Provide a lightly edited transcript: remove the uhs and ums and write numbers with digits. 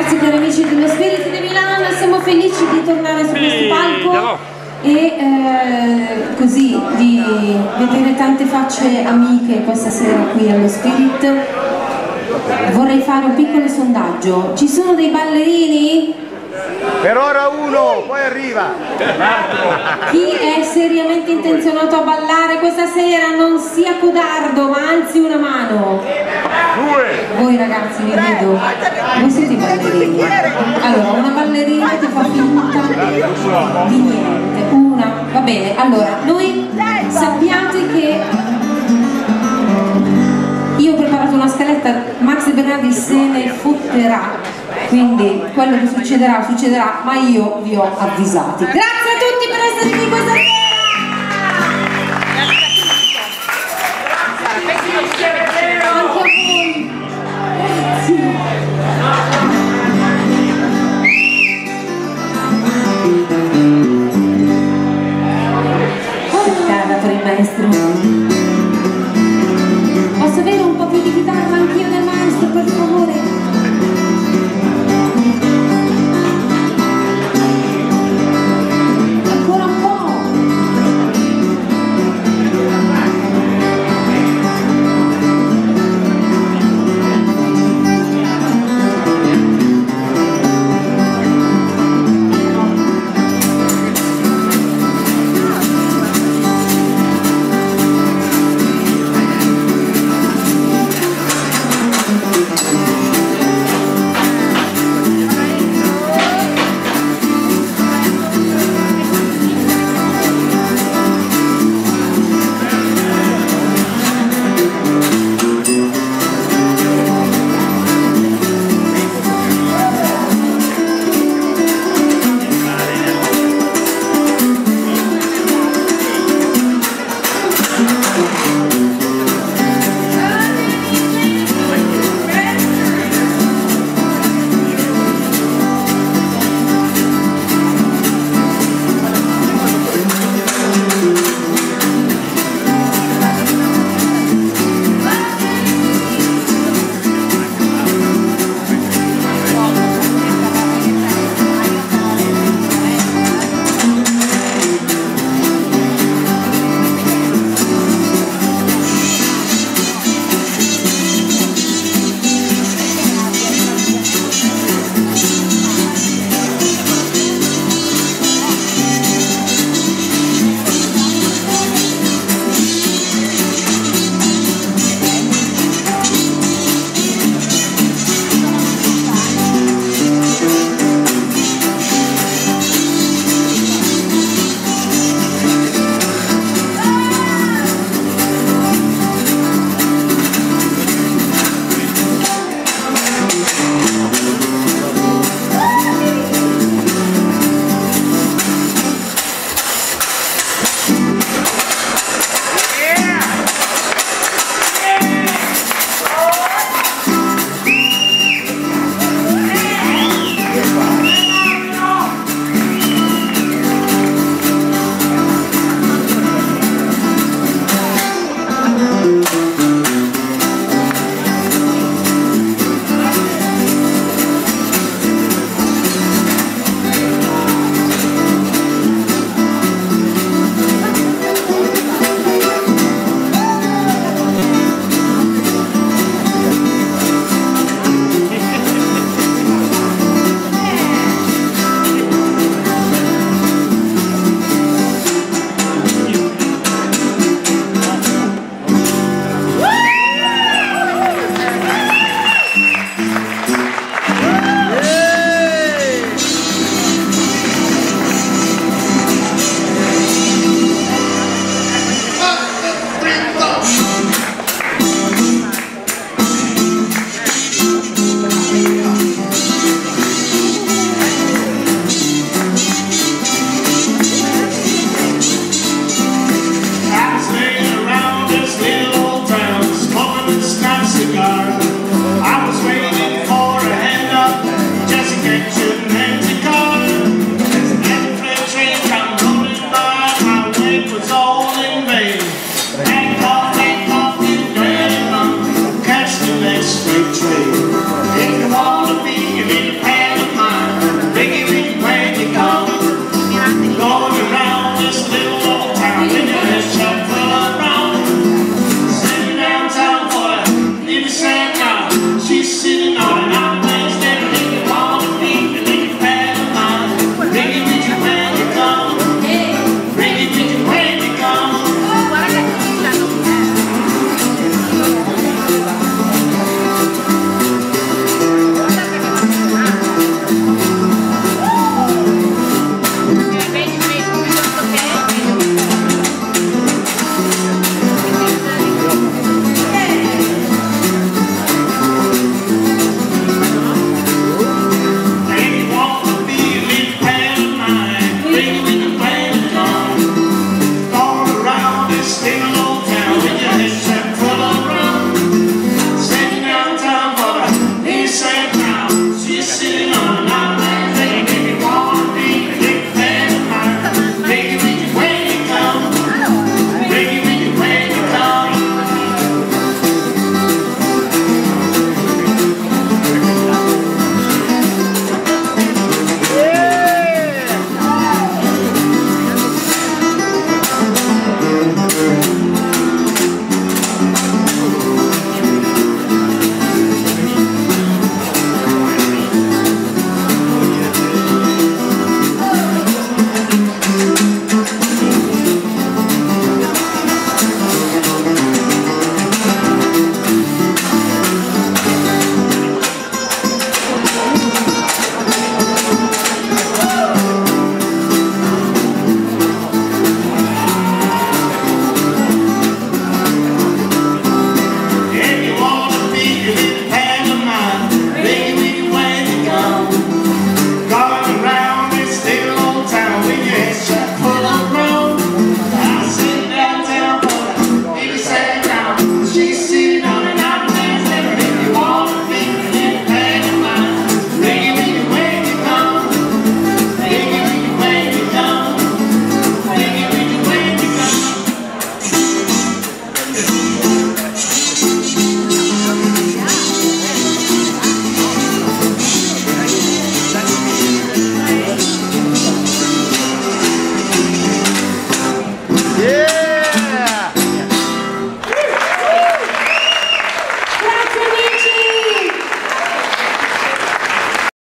Grazie cari amici dello Spirit di Milano, siamo felici di tornare su questo palco e così di vedere tante facce amiche questa sera qui allo Spirit. Vorrei fare un piccolo sondaggio. Ci sono dei ballerini? Per ora uno, poi arriva. Chi è seriamente intenzionato a ballare questa sera non sia codardo, ma anzi una mano. Voi ragazzi, vi vedo. Voi siete i ballerini. Allora, una ballerina che fa finta di niente. Una, va bene. Allora, noi sappiate che io ho preparato una scaletta, Max Bernardi se ne fotterà. Quindi quello che succederà, succederà, ma io vi ho avvisati. Grazie a tutti per essere qui questa